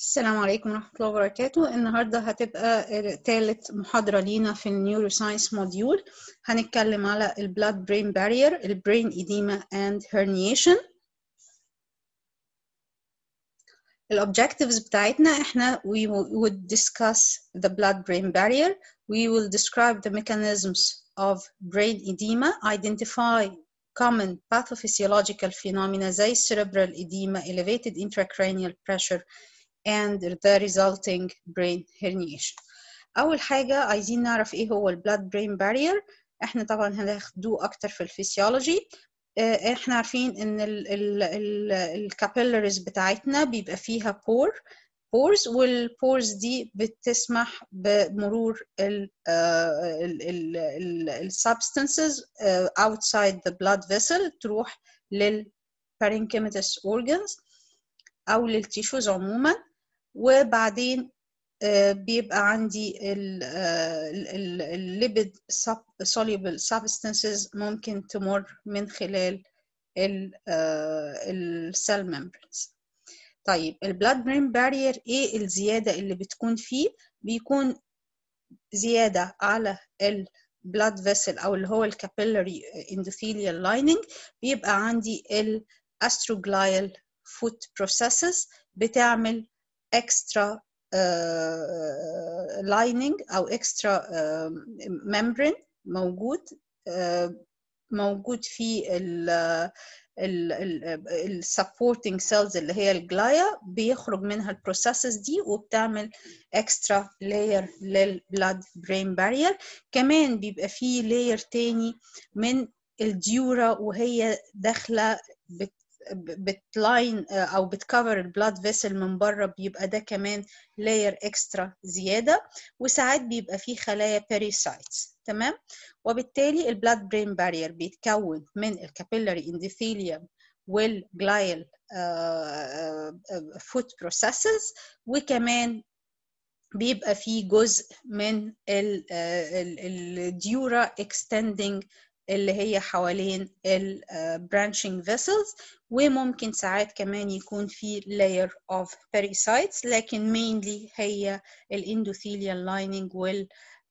السلام عليكم ورحمة الله وبركاته. النهاردة هتبقى ثالث محاضرة لينا في النيورو ساينس موديول. هنتكلم على البلاد برين بارير، البرين إديما and herniation. الobjectives بتاعتنا احنا we would discuss the blood brain barrier, we will describe the mechanisms of brain edema, identify common pathophysiological phenomena زي cerebral edema, elevated intracranial pressure and the resulting brain herniation. أول حاجة عايزين نعرف إيه هو blood brain barrier. إحنا طبعا هناخدوه أكتر في الفسيولوجي. إحنا عارفين إن الكابيلاريز بتاعتنا بيبقى فيها pores والبورز دي بتسمح بمرور substances outside the blood vessel تروح للparenchymatous organs أو للتيشوز عموما. وبعدين بيبقى عندي الليبيد soluble substances ممكن تمر من خلال السيل ممبرينز. طيب البلاد برين بارير ايه الزيادة اللي بتكون فيه؟ بيكون زيادة على البلاد فيسل او اللي هو الكابيلاري اندوثيليال لايننج. بيبقى عندي الاستروجلايال فوت بروسيسز بتعمل extra lining أو extra membrane موجود في ال supporting cells اللي هي الجلايا، بيخرج منها البروسيسز دي وبتعمل extra layer للبلاد برين بارير. كمان بيبقى فيه layer تاني من الديورا وهي داخلة بتلاين او بتكفر البلاد فيسل من بره، بيبقى ده كمان لاير اكسترا زياده. وساعات بيبقى فيه خلايا بيريسايتس. تمام. وبالتالي البلاد برين بارير بيتكون من الكابيلاري اندوثيليوم والجلايال فوت بروسيسز، وكمان بيبقى فيه جزء من الديورا extending اللي هي حوالين ال branching vessels، وممكن ساعات كمان يكون في layer of pericytes، لكن mainly هي الاندوثيليال lining وال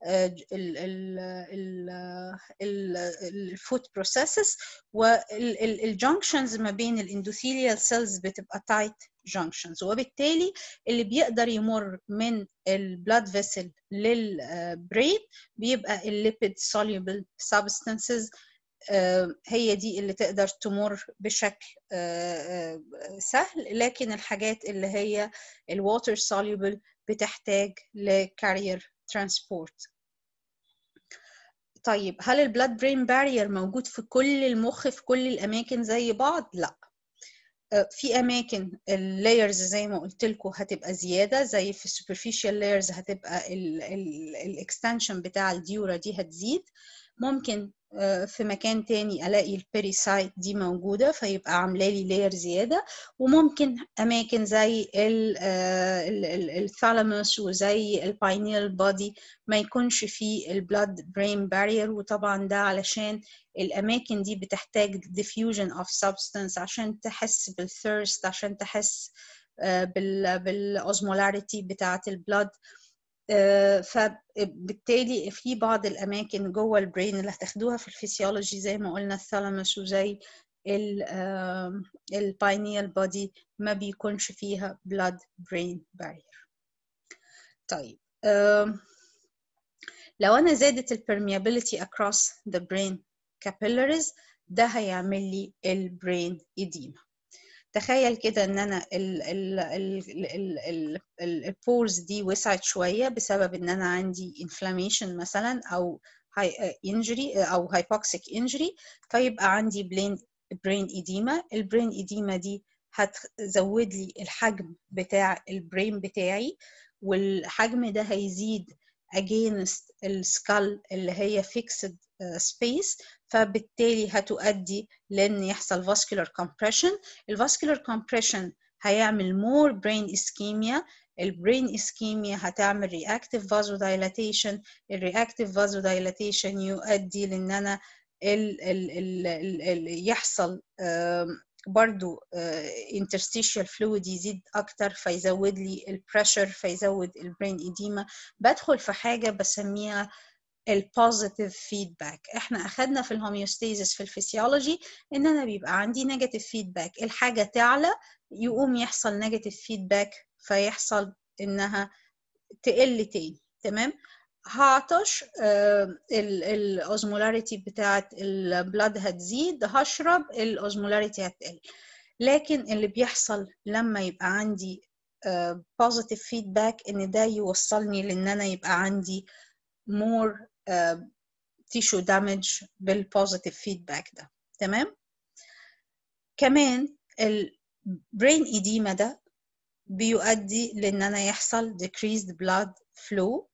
الفوت بروسيسز. والجنكشنز ما بين الاندوثيليال سيلز بتبقى تايت junctions، وبالتالي اللي بيقدر يمر من البلاد فيسل للبرين بيبقى الليبيد soluble substances. هي دي اللي تقدر تمر بشكل سهل، لكن الحاجات اللي هي الواتر soluble بتحتاج لكارير ترانسبورت. طيب هل البلاد برين بارير موجود في كل المخ في كل الأماكن زي بعض؟ لا، في اماكن اللايرز زي ما قلت لكم هتبقى زياده، زي في السوبرفيشال لايرز هتبقى الاكستنشن بتاع الديورا دي هتزيد. ممكن في مكان تاني الاقي البيريسايت دي موجوده فيبقى عامله لي لاير زياده. وممكن اماكن زي الثالاموس وزي الباينيال بودي ما يكونش فيه البلاد برين بارير، وطبعا ده علشان الأماكن دي بتحتاج diffusion of substance عشان تحس بالثيرست، عشان تحس بالأوزمولاريتي بتاعة البلد. فبالتالي في بعض الأماكن جوه البرين اللي هتاخدوها في الفسيولوجي زي ما قلنا الثالاموس وزي الباينيال بودي ما بيكونش فيها blood brain barrier. طيب لو أنا زادت permeability across the brain capillaries ده هيعمل لي البرين إديما. تخيل كده ان انا البورز دي وسعت شويه بسبب ان انا عندي انفلاميشن مثلا او انجري او هايبوكسيك انجري، فيبقى عندي برين إديما. البرين إديما دي هتزود لي الحجم بتاع البرين بتاعي، والحجم ده هيزيد against السكال اللي هي fixed space، فبالتالي هتؤدي لأن يحصل vascular compression. الvascular compression هيعمل more brain ischemia. البرين ischemia هتعمل reactive vasodilatation. الreactive vasodilatation يؤدي لأن أنا يحصل برضو interstitial fluid يزيد أكتر فيزود لي البريشر فيزود البرين إديما. بدخل في حاجة بسميها البوزيتيف فيدباك. احنا أخدنا في الهوميوستاسيس في الفسيولوجي إن أنا بيبقى عندي نيجاتيف فيدباك، الحاجة تعلى يقوم يحصل نيجاتيف فيدباك فيحصل إنها تقل تاني. تمام. هعطش، الاوزمولاريتي بتاعت البلاد هتزيد، هشرب، الاوزمولاريتي هتقل. لكن اللي بيحصل لما يبقى عندي positive feedback ان ده يوصلني لان انا يبقى عندي more tissue damage بالpositive feedback ده. تمام. كمان البرين edema ده بيؤدي لان انا يحصل decreased blood flow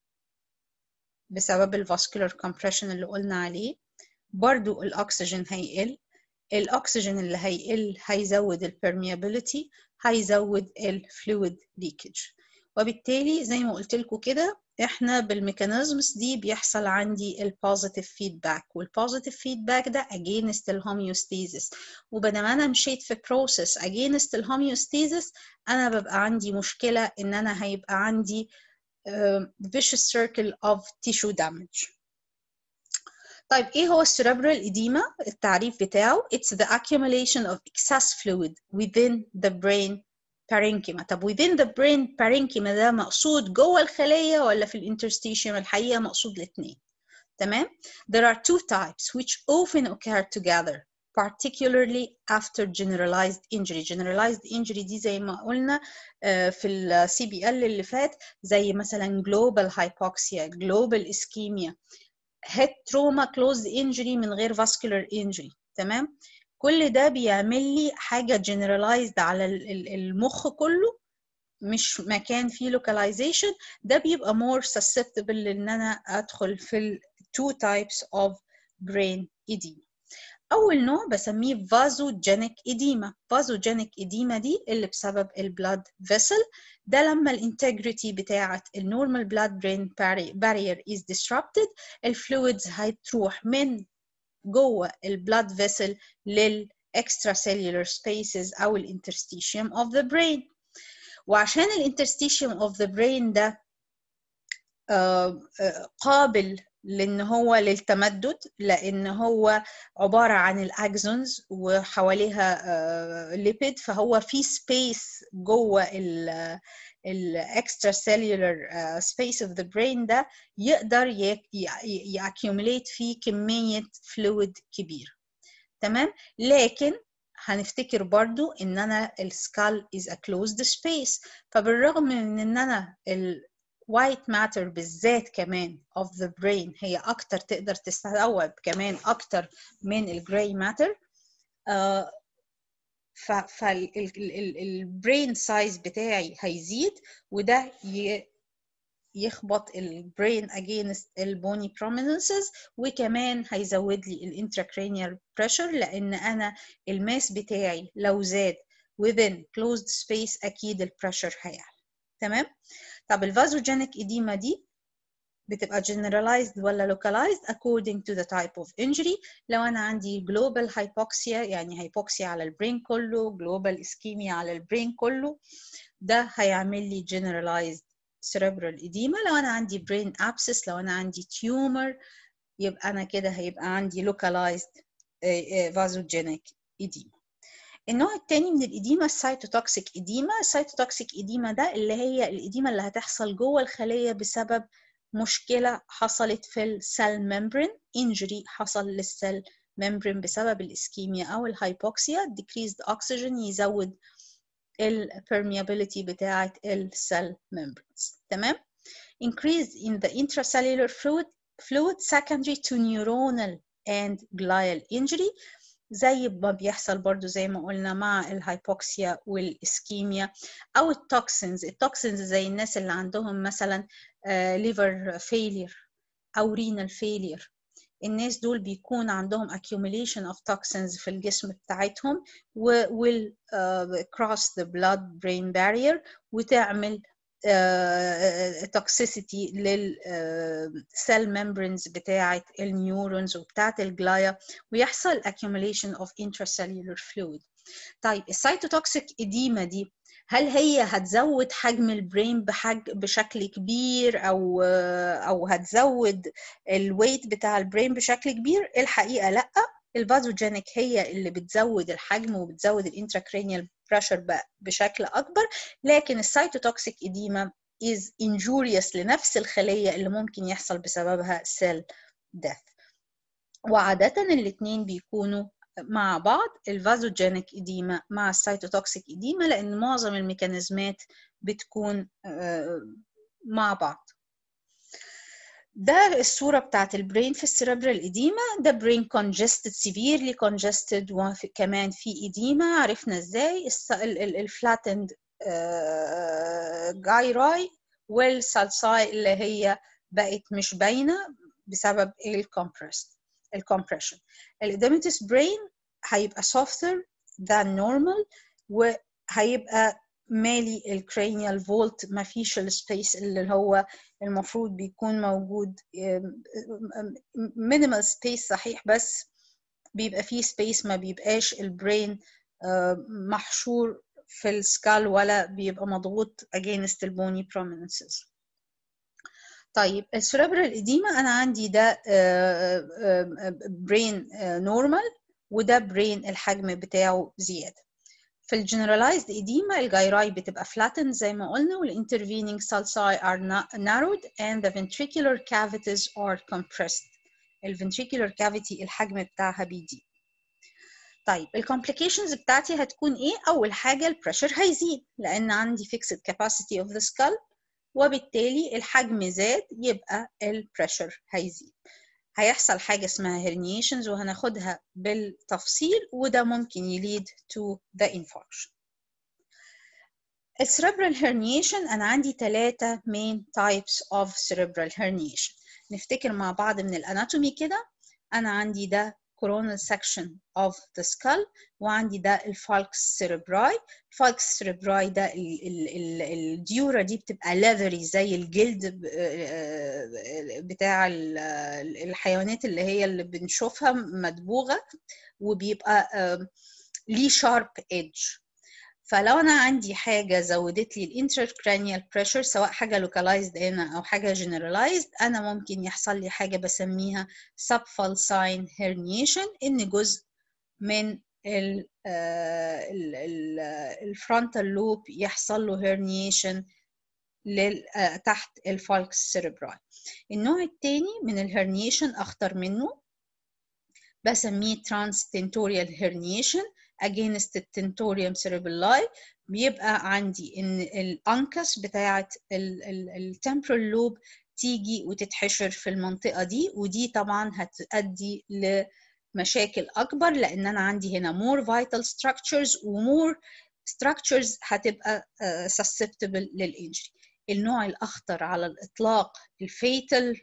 بسبب الفاسكولار كومبريشن اللي قلنا عليه. برضو الأكسجين هيقل، الأكسجين اللي هيقل هيزود البرميابيليتي، هيزود الفلويد ليكج. وبالتالي زي ما قلت لكم كده احنا بالميكانيزمز دي بيحصل عندي البوزيتيف فيدباك، والبوزيتيف فيدباك ده against الهوميوستاسيس. وبينما انا مشيت في بروسيس against الهوميوستاسيس انا ببقى عندي مشكلة ان انا هيبقى عندي vicious circle of tissue damage. طيب ايه هو السيريبرال إديما؟ التعريف بتاعه it's the accumulation of excess fluid within the brain parenchyma. طب within the brain parenchyma ده مقصود جوه الخلية ولا في الانترستيشيوم؟ الحقيقة مقصود الاثنين. تمام. There are two types which often occur together particularly after generalized injury. Generalized injury دي زي ما قلنا في ال CBL اللي فات، زي مثلا global hypoxia، global ischemia، head trauma closed injury من غير vascular injury. تمام. كل ده بيعمل لي حاجة generalized على المخ كله، مش مكان فيه localization. ده بيبقى more susceptible لأن أنا أدخل في ال two types of brain edema. أول نوع بسميه vasogenic edema. vasogenic edema دي اللي بسبب البلاد vessel. ده لما الانتجريتي بتاعة النورمال blood brain barrier is disrupted، الفلويدز هتروح من جوه البلاد vessel لل extracellular spaces أو الانترستيشيوم of the brain. وعشان الانترستيشيوم of the brain ده قابل لأن هو للتمدد، لأن هو عبارة عن الأكزونز وحواليها ليبيد، فهو في سبيس جوه الإكسترا سيلولر سبيس of the brain ده يقدر يأكيوميليت فيه كمية فلويد كبيرة. تمام. لكن هنفتكر برضو إن أنا السكال is a closed space، فبالرغم من إن أنا white matter بالذات كمان of the brain هي أكتر تقدر تستوعب كمان أكتر من الجراي matter، فالبرين سايز بتاعي هيزيد، وده يخبط البرين against البوني prominences، وكمان هيزود لي الانتراكرانيال بريشر لأن أنا الماس بتاعي لو زاد within closed space أكيد البريشر هيعلى. تمام. طب الفازوجينيك إديما دي بتبقى generalized ولا localized according to the type of injury. لو أنا عندي global hypoxia يعني hypoxia على البرين كله، global ischemia على البرين كله، ده هيعمل لي generalized cerebral edema. لو أنا عندي brain abscess، لو أنا عندي tumor، يبقى أنا كده هيبقى عندي localized vasogenic edema. النوع الثاني من الإديمة السيتوتوكسيك إديمة. السيتوتوكسيك إديمة ده اللي هي الإديمة اللي هتحصل جوه الخلية بسبب مشكلة حصلت في السيل ممبرين، injury حصل للسيل ممبرين بسبب الإسكيميا أو الهايبوكسيا. decreased oxygen يزود البرميابيليتي بتاعة السيل membranes. تمام. increase in the intracellular fluid secondary to neuronal and glial injury، زي ما بيحصل برضو زي ما قلنا مع الهايبوكسيا والإسكيميا. أو التوكسينز زي الناس اللي عندهم مثلا liver failure أو renal failure. الناس دول بيكون عندهم accumulation of toxins في الجسم بتاعتهم will cross the blood-brain barrier وتعمل toxicity للcell membranes بتاعة النيورونز وبتاعة الجلايا، ويحصل accumulation of intracellular fluid. طيب السايتوتوكسيك إديمة دي هل هي هتزود حجم البرين بشكل كبير او هتزود الويت بتاع البرين بشكل كبير؟ الحقيقة لا. الفازوجينيك هي اللي بتزود الحجم وبتزود الانتراكرينيال بريشر بشكل اكبر، لكن السايتوتوكسيك إديمة is injurious لنفس الخلية اللي ممكن يحصل بسببها cell death. وعادة الاثنين بيكونوا مع بعض، الفازوجينيك إديمة مع السايتوتوكسيك إديمة، لأن معظم الميكانيزمات بتكون مع بعض. ده الصورة بتاعت البرين في السيربرال إديمة. ده برين congested severely congested وكمان في إديمة. عرفنا إزاي الفلاتند جايراي والسالساي اللي هي بقت مش باينة بسبب الكompression. الإديماتوس برين هيبقى softer than normal وهيبقى مالي الكرانيال فولت، ما فيش السبيس اللي هو المفروض بيكون موجود، مينيمال سبيس صحيح، بس بيبقى فيه سبيس، ما بيبقاش البرين محشور في السكال ولا بيبقى مضغوط against البوني prominences. طيب السيربرال إديمة أنا عندي ده برين نورمال وده برين الحجم بتاعه زيادة. في الجنرالايزد إديمة الجايراي بتبقى flattened زي ما قلنا، والintervening sulci are narrowed and the ventricular cavities are compressed. الventricular cavity الحجم بتاعها بيزيد. طيب الكومبليكيشنز بتاعتي هتكون ايه؟ أول حاجة البريشر هيزيد لأن عندي fixed capacity of the skull، وبالتالي الحجم زاد يبقى البريشر هيزيد. هيحصل حاجة اسمها herniations وهناخدها بالتفصيل، وده ممكن يليد to the infarction. الcerebral herniation أنا عندي 3 main types of cerebral herniation. نفتكر مع بعض من الاناتومي كده. أنا عندي ده coronal section of the skull، وعندي ده الفالكس cerebri. الفالكس cerebri ده الديورة دي بتبقى leathery زي الجلد بتاع الحيوانات اللي هي اللي بنشوفها مدبوغة، وبيبقى ليه sharp edge. فلو أنا عندي حاجة زودت لي الانتراكرانيال بريشر، سواء حاجة localized هنا أو حاجة generalized، أنا ممكن يحصل لي حاجة بسميها subfalcine herniation، إن جزء من الفرونتال لوب يحصل له herniation تحت الفالكس cerebri. النوع الثاني من الهرنيشن أخطر منه، بسميه transtentorial herniation against التنتوريوم cerebelli. بيبقى عندي ان الانكس بتاعه التمبرال لوب تيجي وتتحشر في المنطقه دي، ودي طبعا هتؤدي لمشاكل اكبر لان انا عندي هنا more vital structures ومور structures هتبقى susceptible للإنجري. النوع الاخطر على الاطلاق الفيتال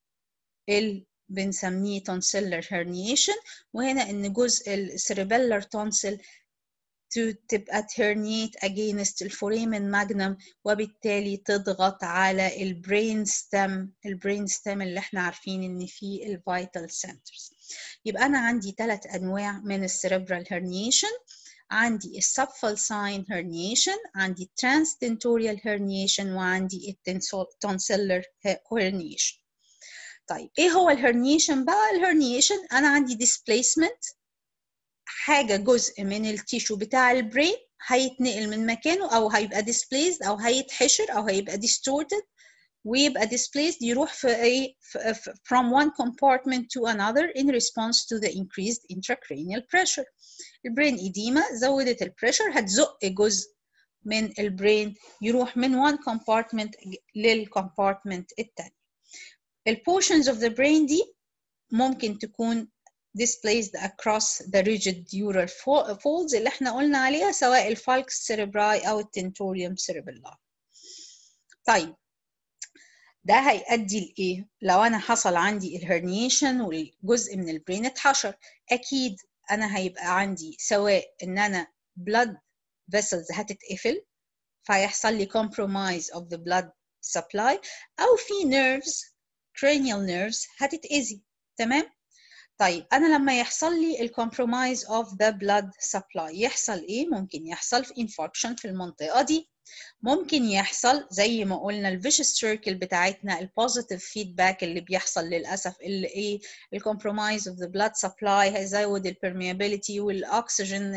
بنسميه tonsillar herniation، وهنا ان جزء السيربيلر تونسل تبقى herniate against الفوريمن ماجنم، وبالتالي تضغط على البرين ستيم اللي احنا عارفين ان فيه الفيتال سنترز. يبقى انا عندي 3 انواع من السيربرال herniation. عندي السبفالساين herniation، عندي transtentorial herniation، وعندي الtonsillar herniation. طيب ايه هو الهرنيشن بقى؟ الهرنيشن انا عندي displacement، حاجه جزء من التيشو بتاع البرين هيتنقل من مكانه او هيبقى displaced او هيتحشر او هيبقى distorted، ويبقى displaced يروح في ايه from one compartment to another in response to the increased intracranial pressure. البرين إديمة زودت البريشر، هتزق جزء من البرين يروح من one compartment للcompartment الثاني. البورشنز of the brain دي ممكن تكون displaced across the rigid dural folds اللي احنا قلنا عليها، سواء الفالكس cerebri أو التنتوريوم cerebelli. طيب ده هيؤدي لإيه؟ لو أنا حصل عندي الهرنيشن والجزء من البرين اتحشر، أكيد أنا هيبقى عندي سواء إن أنا blood vessels هتتقفل فيحصل لي compromise of the blood supply، أو في nerves cranial nerves هتتأذي. تمام؟ طيب أنا لما يحصل لي ال compromise of the blood supply يحصل إيه؟ ممكن يحصل في infarction في المنطقة دي. ممكن يحصل زي ما قلنا ال vicious circle بتاعتنا ال positive feedback اللي بيحصل للأسف اللي إيه؟ ال compromise of the blood supply هيزود ال permeability والأكسجين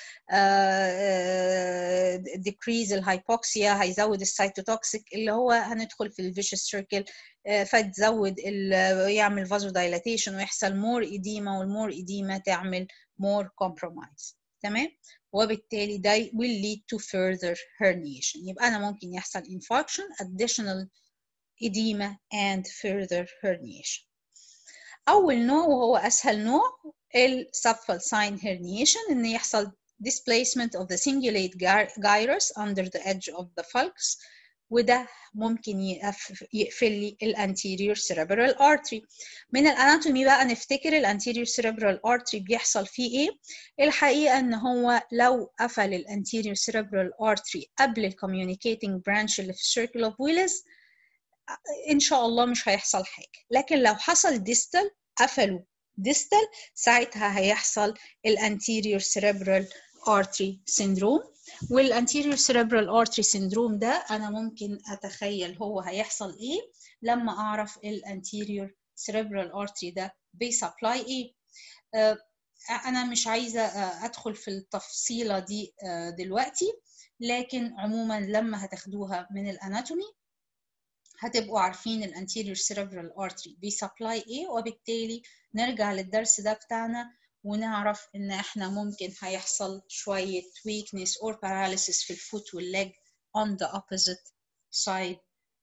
decrease ال hypoxia هيزود ال cytotoxic اللي هو هندخل في ال vicious circle فتزود يعمل vasodilatation ويحصل more edema والمور edema تعمل more compromise. تمام؟ وبالتالي ده will lead to further herniation. يبقى أنا ممكن يحصل infarction, additional edema and further herniation. أول نوع وهو أسهل نوع ال subfalcine herniation إن يحصل displacement of the cingulate gyrus under the edge of the falx وده ممكن يقفل لي الانتيريور cerebral artery. من الاناتومي بقى نفتكر الانتيريور cerebral artery بيحصل فيه ايه؟ الحقيقه ان هو لو قفل الانتيريور cerebral artery قبل الcommunicating branch اللي في circle of Willis ان شاء الله مش هيحصل حاجه، لكن لو حصل distal قفلوا distal ساعتها هيحصل الانتيريور cerebral artery syndrome. والانتيريور cerebral artery syndrome ده أنا ممكن أتخيل هو هيحصل إيه لما أعرف الانتيريور cerebral artery ده بيسبلاي إيه. أنا مش عايزة أدخل في التفصيلة دي دلوقتي، لكن عموما لما هتاخدوها من الاناتومي هتبقوا عارفين الانتيريور cerebral artery بيسبلاي إيه، وبالتالي نرجع للدرس ده بتاعنا ونعرف إن إحنا ممكن هيحصل شوية weakness or paralysis في الفوت والleg on the opposite side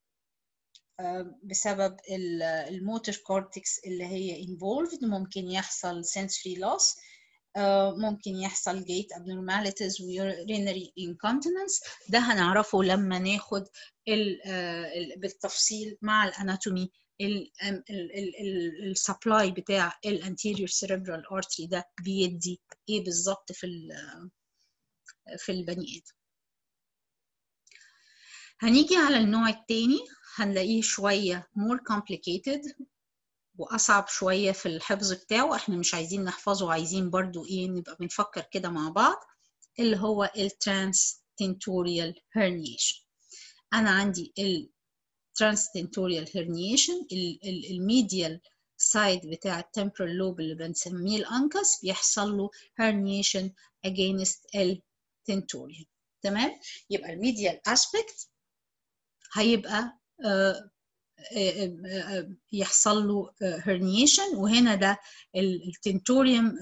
بسبب الموتور كورتكس اللي هي involved. ممكن يحصل sensory loss، ممكن يحصل gait abnormalities و urinary incontinence. ده هنعرفه لما ناخد بالتفصيل مع الاناتومي السبلاي بتاع الانتيريور cerebral artery ده بيدي ايه بالظبط في البني ادم. هنيجي على النوع الثاني هنلاقيه شويه more complicated واصعب شويه في الحفظ بتاعه. احنا مش عايزين نحفظه، عايزين برضو ايه نبقى بنفكر كده مع بعض، اللي هو الترانستنتوريال herniation. انا عندي transtentorial herniation الميديال سايد بتاع التمبرال لوب اللي بنسميه الانكس بيحصل له herniation against التنتوريال. تمام؟ يبقى الميديال aspect هيبقى يحصل له herniation، وهنا ده التنتوريوم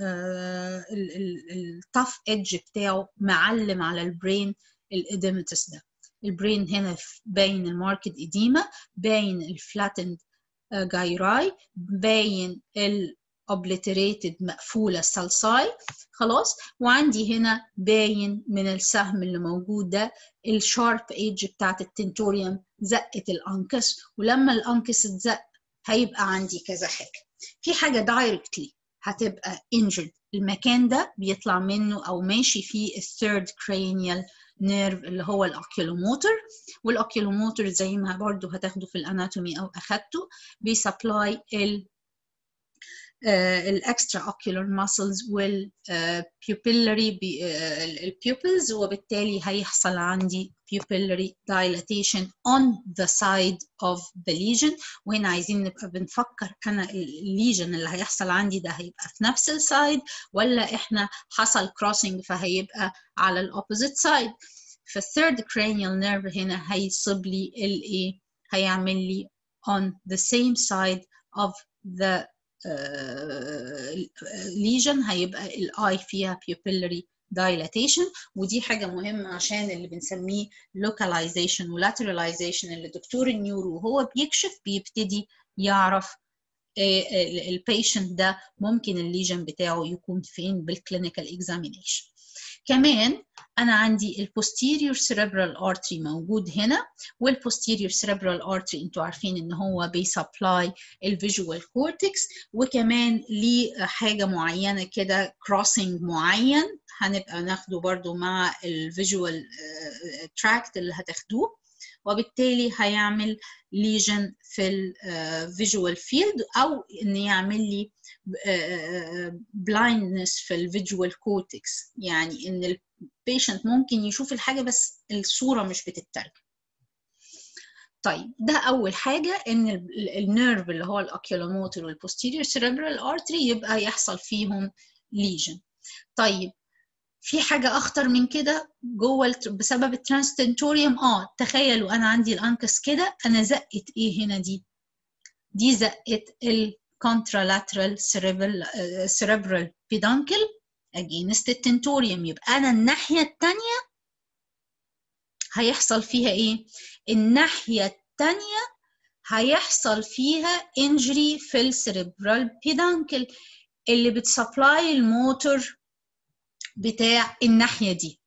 التاف ايدج بتاعه معلم على البرين الاديماتس ده. البرين هنا باين الماركت إديمة، باين الفلاتند جايراي، باين obliterated مقفولة سالساي خلاص، وعندي هنا باين من السهم اللي موجود ده الشارب ايدج بتاعت التنتوريوم زقت الانكس، ولما الانكس اتزق هيبقى عندي كذا حاجة. في حاجة دايركتلي هتبقى injured، المكان ده بيطلع منه او ماشي فيه الثيرد cranial نيرف اللي هو الاوكيولوموتر، والاوكيولوموتر زي ما برضو هتاخده في الاناتومي او اخدته بيسبلاي الاكسترا اوكيولار ماسلز والبيوبيلاري البيوبلز، وبالتالي هيحصل عندي pupillary dilatation on the side of the lesion. وهنا عايزين نبقى بنفكر انا الليجن اللي هيحصل عندي ده هيبقى في نفس السايد ولا احنا حصل crossing فهيبقى على الاوبوزيت سايد. فالثيرد cranial nerve هنا هيصيب لي الايه، هيعمل لي on the same side of the lesion، هيبقى الاي فيها pupillary dilatation، ودي حاجة مهمة عشان اللي بنسميه localization و lateralization اللي دكتور النيورو وهو بيكشف بيبتدي يعرف البيشنت ده ممكن الليجن بتاعه يكون فين بالكلينيكال examination. كمان أنا عندي البوستيريور cerebral artery موجود هنا، والبوستيريور cerebral artery انتوا عارفين ان هو بيسبلاي الفيجوال كورتكس، وكمان ليه حاجة معينة كده crossing معين هنبقى ناخده برضو مع الفيجوال تراكت اللي هتاخدوه. وبالتالي هيعمل ليجن في الفيجوال فيلد او ان يعمل لي blindness في الفيجوال كورتكس، يعني ان البيشنت ممكن يشوف الحاجه بس الصوره مش بتترجم. طيب ده اول حاجه، ان النيرف اللي هو الاوكيولوموتور والبوستيريور سيريبرال ارتري يبقى يحصل فيهم ليجن. طيب في حاجه اخطر من كده جوه بسبب الترانستنتوريوم. تخيلوا انا عندي الانكس كده، انا زقت ايه هنا؟ دي زقت الكونترالاترال سيريبرال بيدانكل اجينست التنتوريوم. يبقى انا الناحيه الثانيه هيحصل فيها ايه؟ الناحيه الثانيه هيحصل فيها انجري في السيريبرال بيدانكل اللي بتسبلاي الموتور بتاع الناحيه دي.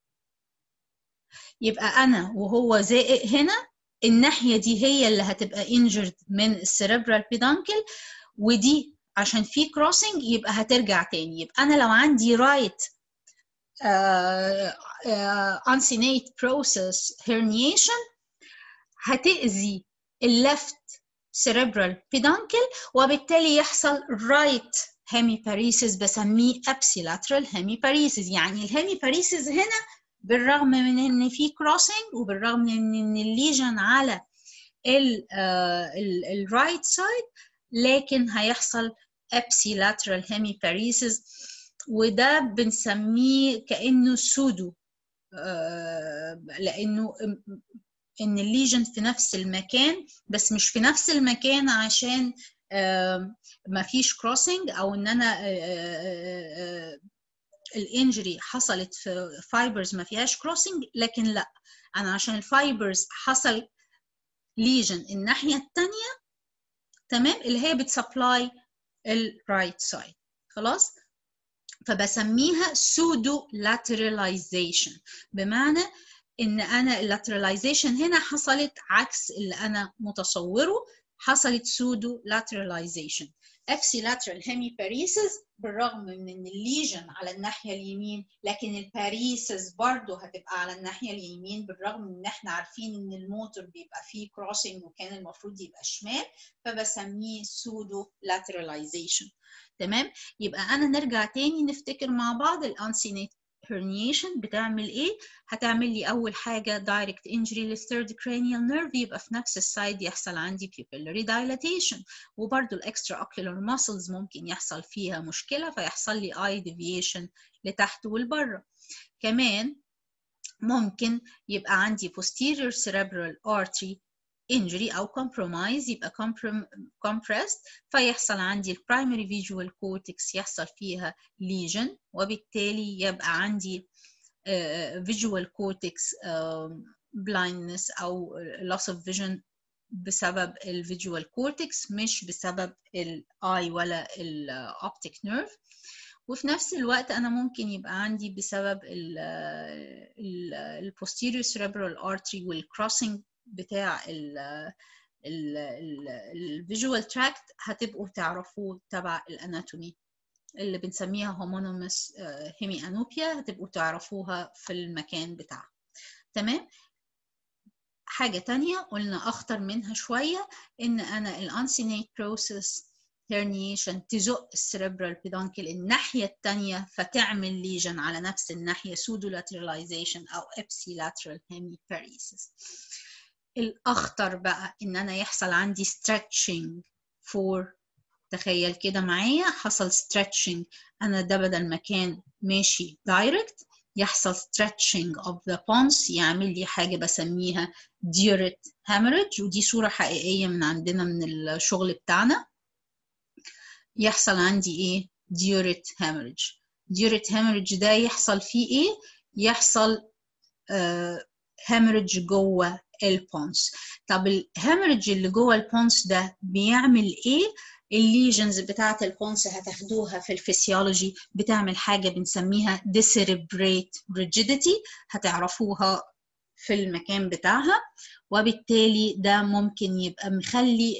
يبقى انا وهو زائق هنا، الناحيه دي هي اللي هتبقى انجرد من السيريبرال بيدانكل، ودي عشان في كروسنج يبقى هترجع تاني. يبقى انا لو عندي رايت uncinate process herniation هتأذي اللفت cerebral peduncle، وبالتالي يحصل right hemiparesis، بسميه ابسيلاترال hemiparesis. يعني الهيميباريسيس هنا بالرغم من ان في كروسنج وبالرغم من ان الليجن على الرايت سايد، لكن هيحصل ابسيلاترال hemiparesis، وده بنسميه كأنه سودو، لأنه إن الليجن في نفس المكان، بس مش في نفس المكان عشان ما فيش كروسنج، أو إن أنا الانجري حصلت في فايبرز ما فيهاش كروسنج، لكن لا، أنا عشان الفايبرز حصل ليجن الناحية التانية، تمام، اللي هي بتسبلاي الرايت سايد. خلاص، فبسميها سودو لاتراليزيشن، بمعنى ان انا اللاتراليزيشن هنا حصلت عكس اللي انا متصوره، حصلت سودو لاتراليزيشن. ابسيلاترال هيميباريسيس بالرغم من ان الليجن على الناحيه اليمين، لكن الباريسيس برضو هتبقى على الناحيه اليمين، بالرغم من ان احنا عارفين ان الموتور بيبقى فيه كروسنج وكان المفروض يبقى شمال، فبسميه سودو لاتراليزيشن. تمام. يبقى انا نرجع تاني نفتكر مع بعض الانسينيت herniation بتعمل ايه؟ هتعمل لي اول حاجه direct injury للثيرد cranial nerve، يبقى في نفس السايد يحصل عندي pupillary dilatation، وبرده الاكسترا ocular muscles ممكن يحصل فيها مشكله فيحصل لي eye deviation لتحت ولبره. كمان ممكن يبقى عندي posterior cerebral artery injury أو compromise، يبقى compressed، فيحصل عندي primary visual cortex يحصل فيها lesion، وبالتالي يبقى عندي visual cortex blindness أو loss of vision بسبب visual cortex، مش بسبب eye ولا optic nerve. وفي نفس الوقت أنا ممكن يبقى عندي بسبب ال posterior cerebral artery والcrossing بتاع الفيجوال تراكت، هتبقوا تعرفوه تبع الاناتومي اللي بنسميها هومونيمس هيمي انوبيا، هتبقوا تعرفوها في المكان بتاعها. تمام. حاجة تانية قلنا أخطر منها شوية، إن أنا الانسينيت بروسيس herniation تزق السيريبرال بيدانكل الناحية التانية فتعمل ليجن على نفس الناحية pseudolateralization أو ipsilateral hemiparesis. الأخطر بقى إن أنا يحصل عندي stretching for، تخيل كده معايا حصل stretching، أنا ده بدل ما كان ماشي direct يحصل stretching of the pons، يعمل لي حاجة بسميها diurite hemorrhage، ودي صورة حقيقية من عندنا من الشغل بتاعنا. يحصل عندي إيه؟ diurite hemorrhage. diurite hemorrhage ده يحصل فيه إيه؟ يحصل hemorrhage جوه البونس. طب الهemorrhage اللي جوه البونس ده بيعمل ايه؟ الليجنز بتاعت البونس هتاخدوها في الفسيولوجي، بتعمل حاجه بنسميها decerebrate rigidity، هتعرفوها في المكان بتاعها، وبالتالي ده ممكن يبقى مخلي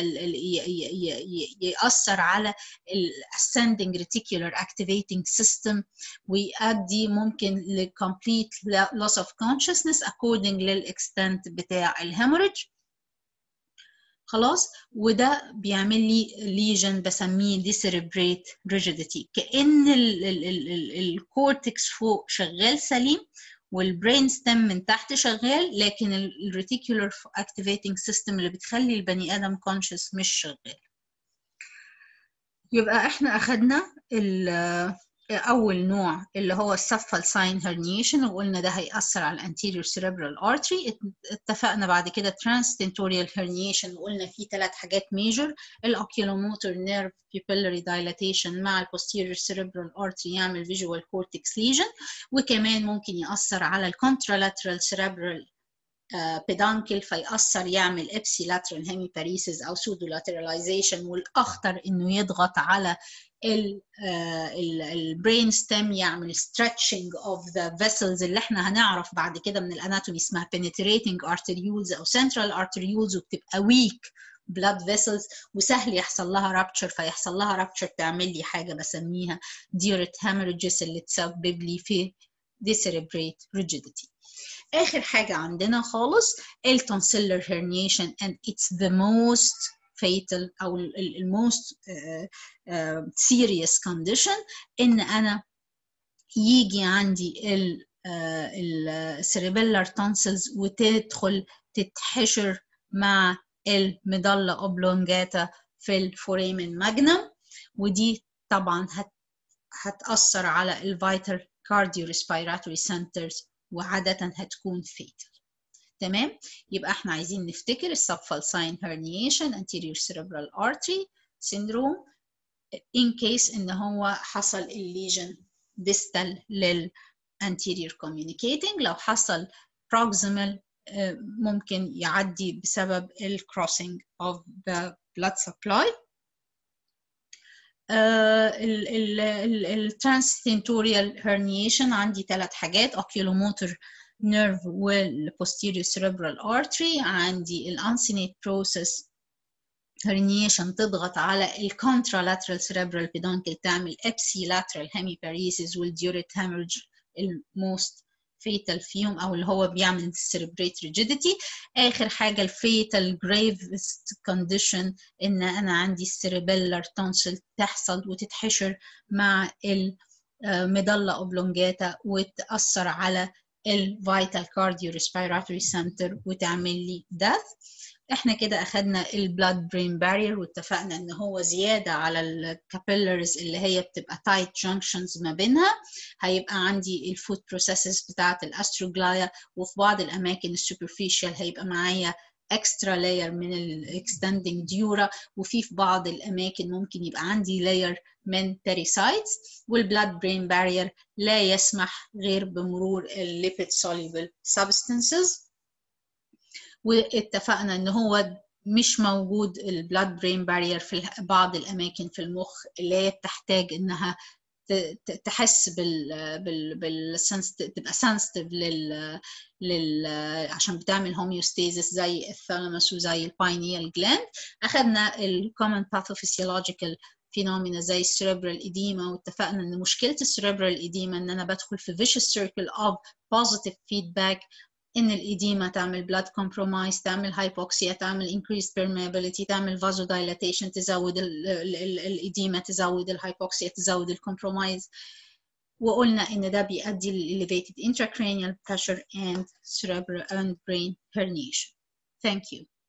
يأثر على ascending reticular activating system، ويؤدي ممكن ل complete loss of consciousness according للإكستنت بتاع الهemorrhage. خلاص، وده بيعمل لي ليجن بسميه ديسيريبريت ريجيديتي، كأن الكورتكس فوق شغال سليم والبرين ستيم من تحت شغال، لكن الريتيكولار اكتيفيتنج سيستم اللي بتخلي البني ادم كونشس مش شغال. يبقى احنا اخدنا اول نوع اللي هو السبفالساين هرنيشن، وقلنا ده هيأثر على الانتيريور سيريبرال ارتري. اتفقنا بعد كده ترانستنتوريال هرنيشن، وقلنا فيه 3 حاجات ميجر: الاوكيولوموتور نيرف بيبيلاري دايلاتيشن مع البوستيريور سيريبرال ارتري يعمل فيجوال كورتكس ليجن، وكمان ممكن يأثر على الكونترالاترال سيريبرال بيدانكل فيأثر يعمل ابسيلاترال هيميباريسيس او سودولاتراليزيشن، والاخطر انه يضغط على البرين ستيم يعمل stretching of the vessels اللي احنا هنعرف بعد كده من الاناتومي اسمها penetrating arterioles او central arterioles، وبتبقى weak blood vessels وسهل يحصل لها rupture، فيحصل لها rupture تعمل لي حاجه بسميها diurete hemorrhages اللي تسبب لي في decerebrate rigidity. آخر حاجة عندنا خالص التونسيلر herniation and it's the most fatal أو most serious condition، إن أنا يجي عندي السيريبيلر تونسلز وتدخل تتحشر مع الميدالا أوبلونجاتا في الفوريمن ماجنم، ودي طبعا هتأثر على الفيتال كارديو ريسبيراتوري سنترز وعادة هتكون fatal. تمام؟ يبقى احنا عايزين نفتكر السبفالساين herniation anterior cerebral artery syndrome in case ان هو حصل الليجن distal لل anterior communicating. لو حصل proximal ممكن يعدي بسبب ال crossing of the blood supply. الترانستنتوريال herniation عندي 3 حاجات: oculomotor nerve والposterior cerebral artery. عندي الانسينيت process herniation تضغط على الcontralateral cerebral peduncle تعمل ipsilateral hemiparesis والdiurete hemorrhage الموست fatal فيهم او اللي هو بيعمل cerebrate rigidity. اخر حاجه الفيتال gravest condition ان انا عندي cerebellar tonsil تحصل وتتحشر مع الميدالا اوبلونجاتا وتاثر على الفيتال كارديو ريسبيراتوري سنتر وتعمل لي death. احنا كده اخدنا البلاد برين بارير واتفقنا ان هو زياده على الكابيلرز اللي هي بتبقى تايت جانكشنز ما بينها. هيبقى عندي الفوت بروسيسز بتاعه الاستروجلايا، وفي بعض الاماكن السوبرفيشال هيبقى معايا اكسترا لاير من الاكستندنج ديورا، وفي بعض الاماكن ممكن يبقى عندي لاير من بيريسايتس. والبلاد برين بارير لا يسمح غير بمرور الليبيد soluble substances، واتفقنا ان هو مش موجود البلاد برين بارير في بعض الاماكن في المخ اللي هي بتحتاج انها تحس تبقى سنسيتيف عشان بتعمل هوميوستاسيس زي الثالاموس وزي الباينيال جلاند. اخذنا الكومن باثوفيسيولوجيكال فينومينا زي السيريبرال إديما، واتفقنا ان مشكله السيريبرال إديما ان انا بدخل في vicious circle of positive feedback، ان الإديمة تعمل blood compromise، تعمل hypoxia، تعمل increased permeability، تعمل vasodilatation، تزود الإديمة، تزود الهايبوكسيا، تزود الكompromise. وقلنا ان ده بيؤدي ل elevated intracranial pressure and cerebral and brain herniation. Thank you.